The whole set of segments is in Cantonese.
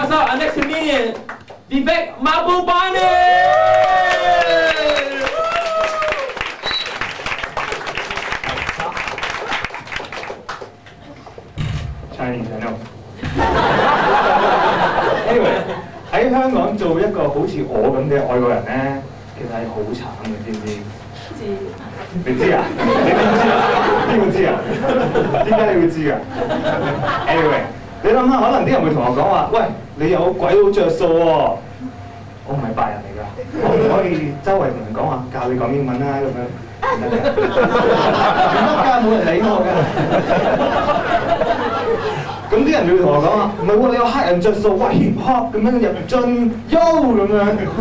us out our next comedian, Vivek Mahbubani! Chinese, I know. Anyway， 喺香港做一個好似我咁嘅外國人咧，其實係好慘嘅，知唔知？知。你知啊？你點知啊？邊個知啊？點解你會知啊 ？Anyway， 你諗下，可能啲人會同我講話，喂，你有鬼佬着數喎！我唔係白人嚟㗎，我唔可以周圍同人講話教你講英文啦咁樣，唔得㗎，唔得㗎，冇人理我㗎。咁啲人就會同我講話，唔係喎，你有黑人着數，哇 hip hop 咁樣入樽，yo 咁樣，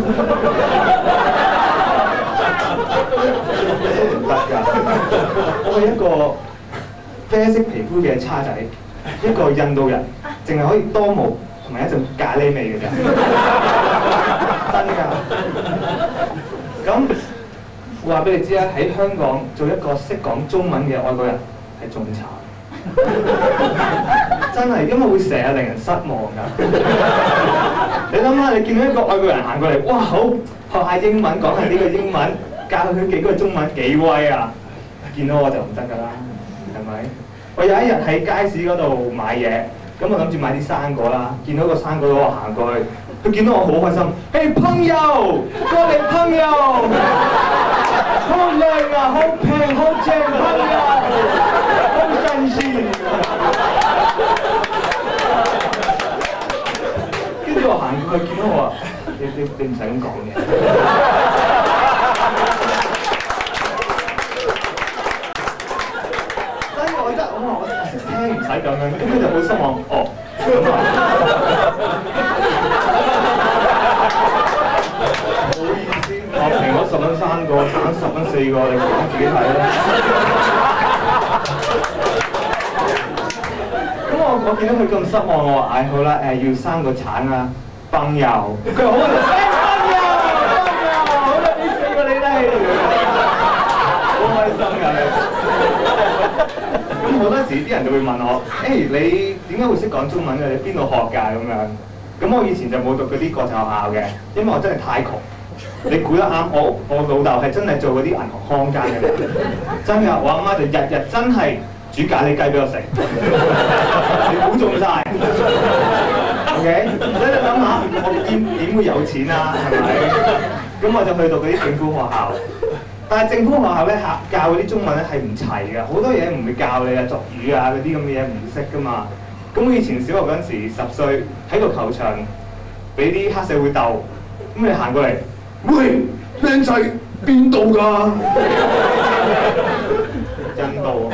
唔得㗎。我係一個啡色皮膚嘅叉仔，一個印度人，淨係可以多毛同埋一陣咖喱味嘅咋，真㗎。咁話俾你知啊，喺香港做一個識講中文嘅外國人係仲慘。真係，因為會成日令人失望㗎。你諗下，你見到一個外國人行過嚟，哇好，學下英文，講下呢個英文，教佢幾句中文，幾威啊！見到我就唔得㗎啦，係咪？我有一日喺街市嗰度買嘢，咁我諗住買啲生果啦，見到個生果佬行過去，佢見到我好開心，嘿朋友，過嚟朋友，好靚啊，好平，好正朋友。新鮮，跟住我行過去見到我話：你唔使咁講嘅。所以我覺得我識聽唔使咁樣，咁佢就好失望。哦，咁啊，唔好意思，我平咗10蚊3個，省10蚊4個，你講自己睇啦。我見到佢咁失望，我話：唉，好啦，要生個橙啊，崩油。佢話好啊，崩油，好啦，俾4個你啦，好開心㗎你。咁好多時啲人就會問我：誒，你點解會識講中文嘅？你邊度學㗎？咁樣。咁我以前就冇讀嗰啲國際學校嘅，因為我真係太窮。你估得啱，我老豆係真係做嗰啲銀行看更嘅人，真㗎。我阿媽就日日真係煮咖喱雞俾我食，你估中晒 ，OK？ 所以你諗下，我點會有錢啊？係咪？咁我就去到嗰啲政府學校，但係政府學校咧教嗰啲中文咧係唔齊㗎，好多嘢唔會教你啊，俗語啊嗰啲咁嘅嘢唔識㗎嘛。咁我以前小學嗰陣時10歲喺個球場俾啲黑社會鬥，咁你行過嚟，喂，靚仔邊度㗎？印度。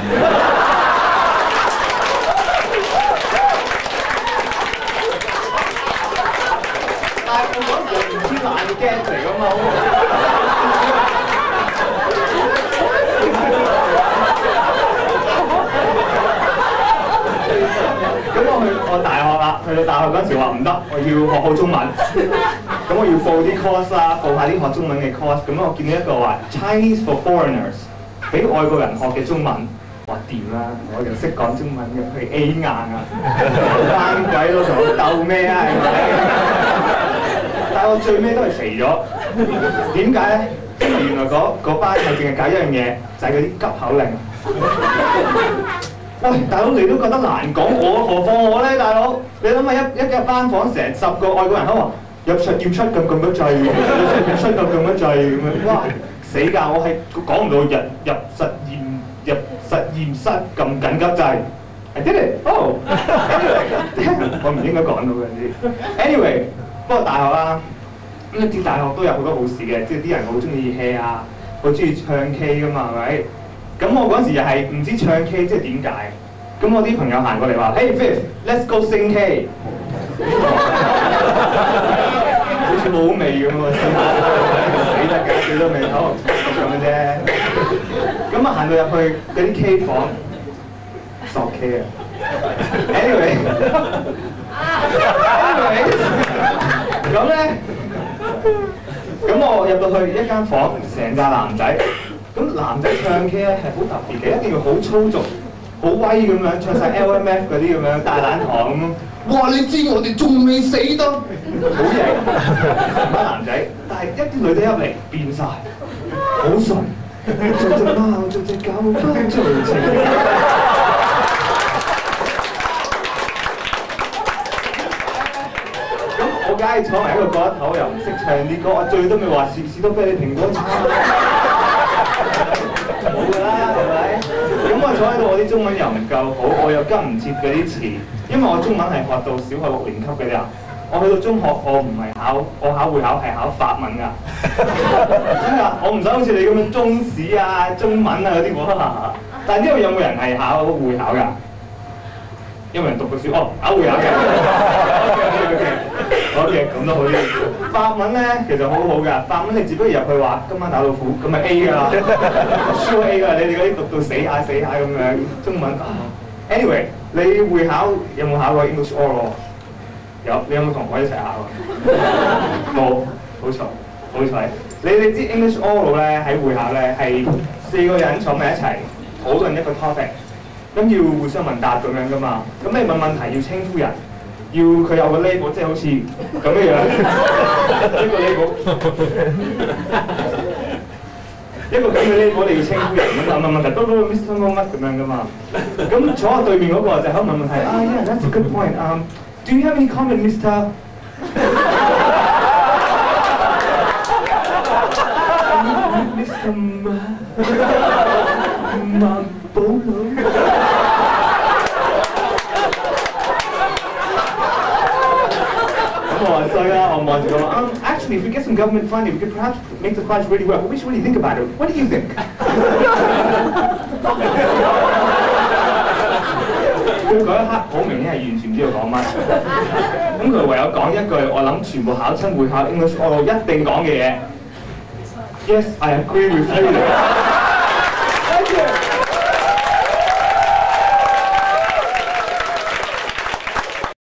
爛 gag 嚟㗎嘛，咁我大學啦，去到大學嗰陣時話唔得，我要學好中文，咁我要報啲 course 啦，報下啲學中文嘅 course，咁我見到一個話 Chinese for foreigners， 俾外國人學嘅中文，話掂啦，我又識講中文嘅，佢 A 硬啊，班鬼佬同我鬥咩啊？係咪？但係我最尾都係肥咗，點解咧？因為原來嗰班係淨係搞一樣嘢，就係嗰啲急口令。喂，大佬你都覺得難講，何況我咧，大佬？你諗下一間班房成10個外國人喺度話入出咁多掣，入出咁多掣咁樣，哇死㗎！我係講唔到入實驗室咁緊急掣。I did it. Oh, anyway， 我唔應該講到嘅啲。Anyway。不過大學啦，咁你知大學都有好多好事嘅，即係啲人好中意 hea 啊，好中意唱 K 噶嘛，係咪？咁我嗰陣時又係唔知唱 K 即係點解，咁我啲朋友行過嚟話： Hey Viv，let's go sing K。好似冇味咁喎，死得㗎，幾多味好咁嘅啫。咁啊行到入去嗰啲 K 房，索 K 啊。Anyway。咁咧，咁我入到去一間房，成紮男仔，咁男仔唱 K 咧係好特別嘅，一定要好粗俗， 好威咁樣，唱晒 LMF 嗰啲咁樣大懶堂咁樣。哇！你知我哋仲未死得，好型，成班男仔，但係一啲女仔入嚟變晒，好純，做隻貓，做隻狗，不做情。咁我梗係坐埋一個角落頭，又唔識唱啲歌，我最多咪話士多啤梨蘋果茶，冇㗎啦，係咪？咁我坐喺度，我啲中文又唔夠好，我又跟唔切嗰啲詞，因為我中文係學到小學6年級嘅咋。我去到中學，我唔係我考會考係考法文㗎。真㗎，我唔使好似你咁樣中史啊、中文啊嗰啲喎。但係呢度有冇人係考會考㗎？有冇人讀過書？哦，考會考嘅。OK， 咁都好啲。法文咧其實好好㗎，法文你只不過入去話今晚打老虎，咁咪 A 㗎啦 ，sure A 㗎。你哋嗰啲讀到死下咁樣，中文Anyway， 你會考有冇考過 English Oral？ 有，你有冇同我一齊考啊？冇，好彩，好彩。你哋知 English Oral 咧喺會考咧係4個人坐埋一齊討論一個 topic， 咁要互相問答咁樣噶嘛。咁你問問題要稱呼人，要佢有個 label， 即係好似咁嘅樣，一個 label， 一個咁嘅 label 你要稱呼人咁問問題，不 Mr 乜咁樣噶嘛。咁坐喺對面嗰個就喺度問問題，yeah that's a good point Do you have any comment, Mr. Mr. Mahbubani? Come on, so yeah, I'm going to go. Actually, if we get some government funding, we could perhaps make the class really well. But we should really think about it. What do you think? 佢嗰一刻好明顯係完全唔知道講乜，咁佢唯有講一句我諗全部考親會考 English Oral 一定講嘅嘢。Yes, I agree with you.